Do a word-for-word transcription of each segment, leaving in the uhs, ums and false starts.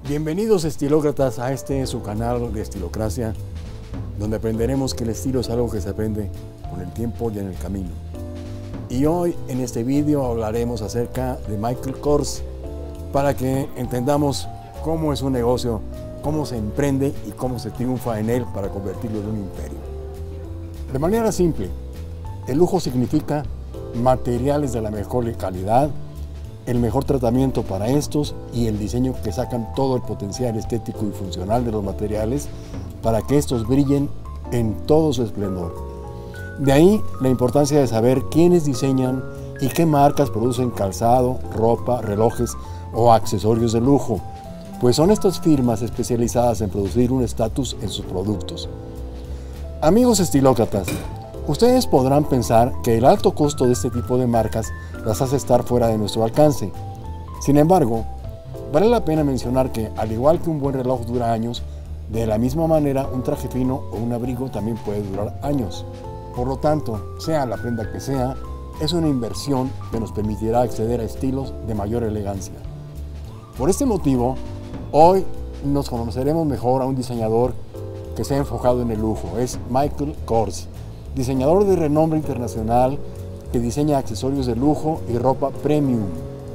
Bienvenidos estilócratas a este su canal de Estilocracia, donde aprenderemos que el estilo es algo que se aprende con el tiempo y en el camino. Y hoy en este vídeo hablaremos acerca de Michael Kors para que entendamos cómo es un negocio, cómo se emprende y cómo se triunfa en él para convertirlo en un imperio. De manera simple, el lujo significa materiales de la mejor calidad, el mejor tratamiento para estos y el diseño que sacan todo el potencial estético y funcional de los materiales para que estos brillen en todo su esplendor. De ahí la importancia de saber quiénes diseñan y qué marcas producen calzado, ropa, relojes o accesorios de lujo, pues son estas firmas especializadas en producir un estatus en sus productos. Amigos estilócratas, ustedes podrán pensar que el alto costo de este tipo de marcas las hace estar fuera de nuestro alcance. Sin embargo, vale la pena mencionar que, al igual que un buen reloj dura años, de la misma manera un traje fino o un abrigo también puede durar años. Por lo tanto, sea la prenda que sea, es una inversión que nos permitirá acceder a estilos de mayor elegancia. Por este motivo, hoy nos conoceremos mejor a un diseñador que se ha enfocado en el lujo. Es Michael Kors, diseñador de renombre internacional que diseña accesorios de lujo y ropa premium.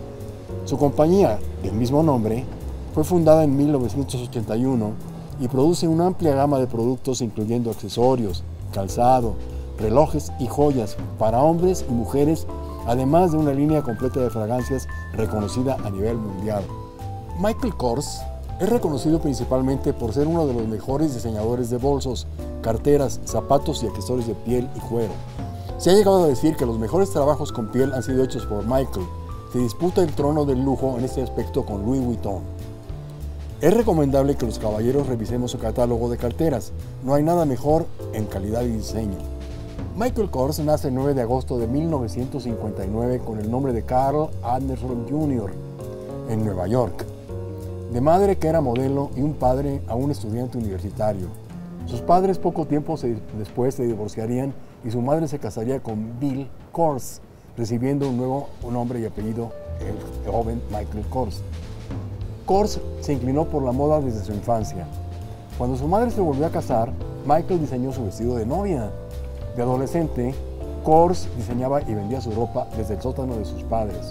Su compañía, del mismo nombre, fue fundada en mil novecientos ochenta y uno y produce una amplia gama de productos incluyendo accesorios, calzado, relojes y joyas para hombres y mujeres, además de una línea completa de fragancias reconocida a nivel mundial. Michael Kors es reconocido principalmente por ser uno de los mejores diseñadores de bolsos, carteras, zapatos y accesorios de piel y cuero. Se ha llegado a decir que los mejores trabajos con piel han sido hechos por Michael. Se disputa el trono del lujo en este aspecto con Louis Vuitton. Es recomendable que los caballeros revisemos su catálogo de carteras. No hay nada mejor en calidad y diseño. Michael Kors nace el nueve de agosto de mil novecientos cincuenta y nueve con el nombre de Carl Anderson junior en Nueva York, de madre que era modelo y un padre a un estudiante universitario. Sus padres poco tiempo se, después se divorciarían y su madre se casaría con Bill Kors, recibiendo un nuevo nombre y apellido, el joven Michael Kors. Kors se inclinó por la moda desde su infancia. Cuando su madre se volvió a casar, Michael diseñó su vestido de novia. De adolescente, Kors diseñaba y vendía su ropa desde el sótano de sus padres.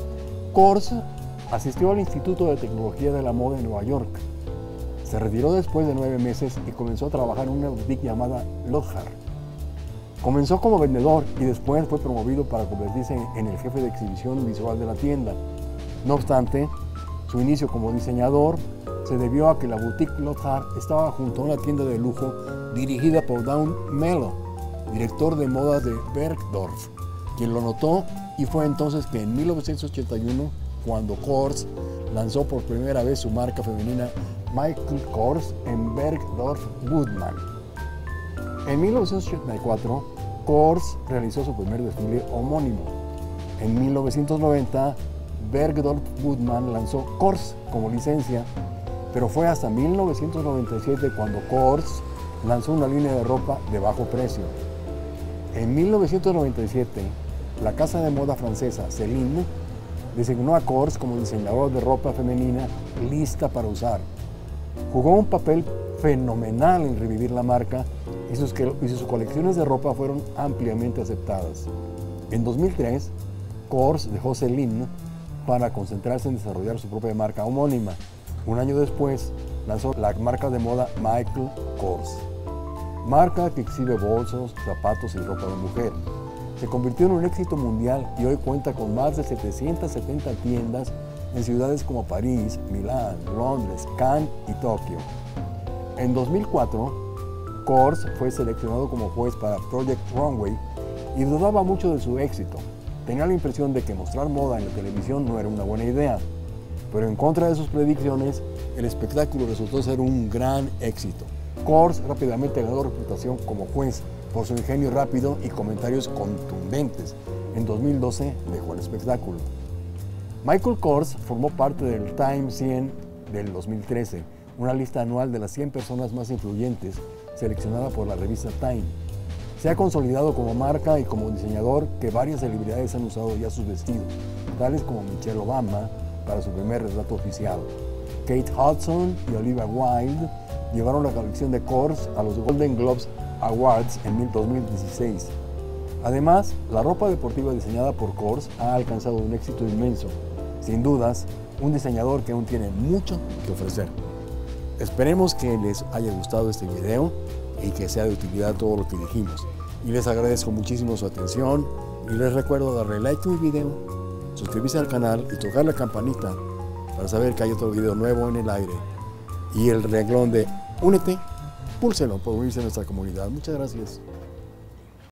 Kors asistió al Instituto de Tecnología de la Moda en Nueva York. Se retiró después de nueve meses y comenzó a trabajar en una boutique llamada Lothar. Comenzó como vendedor y después fue promovido para convertirse en el jefe de exhibición visual de la tienda. No obstante, su inicio como diseñador se debió a que la boutique Lothar estaba junto a una tienda de lujo dirigida por Don Melo, director de moda de Bergdorf, quien lo notó, y fue entonces que en mil novecientos ochenta y uno, cuando Kors lanzó por primera vez su marca femenina Michael Kors en Bergdorf Goodman. En mil novecientos ochenta y cuatro, Kors realizó su primer desfile homónimo. En mil novecientos noventa, Bergdorf Goodman lanzó Kors como licencia, pero fue hasta mil novecientos noventa y siete cuando Kors lanzó una línea de ropa de bajo precio. En mil novecientos noventa y siete, la casa de moda francesa Celine designó a Kors como diseñador de ropa femenina lista para usar. Jugó un papel fenomenal en revivir la marca y sus, y sus colecciones de ropa fueron ampliamente aceptadas. En dos mil tres, Kors dejó Celine para concentrarse en desarrollar su propia marca homónima. Un año después, lanzó la marca de moda Michael Kors, marca que exhibe bolsos, zapatos y ropa de mujer. Se convirtió en un éxito mundial y hoy cuenta con más de setecientas setenta tiendas en ciudades como París, Milán, Londres, Cannes y Tokio. En dos mil cuatro, Kors fue seleccionado como juez para Project Runway y dudaba mucho de su éxito. Tenía la impresión de que mostrar moda en la televisión no era una buena idea, pero en contra de sus predicciones, el espectáculo resultó ser un gran éxito. Kors rápidamente ganó reputación como juez por su ingenio rápido y comentarios contundentes. En dos mil doce dejó el espectáculo. Michael Kors formó parte del Time cien del dos mil trece, una lista anual de las cien personas más influyentes seleccionada por la revista Time. Se ha consolidado como marca y como diseñador que varias celebridades han usado ya sus vestidos, tales como Michelle Obama para su primer retrato oficial. Kate Hudson y Olivia Wilde llevaron la colección de Kors a los Golden Globes Awards en dos mil dieciséis. Además, la ropa deportiva diseñada por Kors ha alcanzado un éxito inmenso. Sin dudas, un diseñador que aún tiene mucho que ofrecer. Esperemos que les haya gustado este video y que sea de utilidad todo lo que dijimos. Y les agradezco muchísimo su atención y les recuerdo darle like a mi video, suscribirse al canal y tocar la campanita para saber que hay otro video nuevo en el aire. Y el renglón de únete, púlselo por unirse a nuestra comunidad. Muchas gracias.